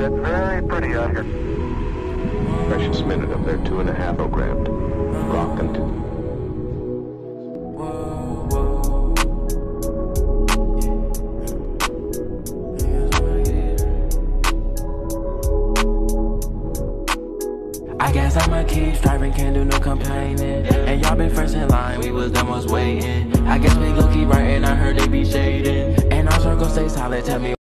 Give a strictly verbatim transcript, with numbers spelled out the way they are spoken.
It's very pretty out here. Precious minute of their two and a half ogrammed. Rock and two. I guess I'ma keep striving, can't do no complaining. And y'all been first in line, we was them was waiting. I guess we gon' keep writing, I heard they be shading. And our circle stay solid, tell me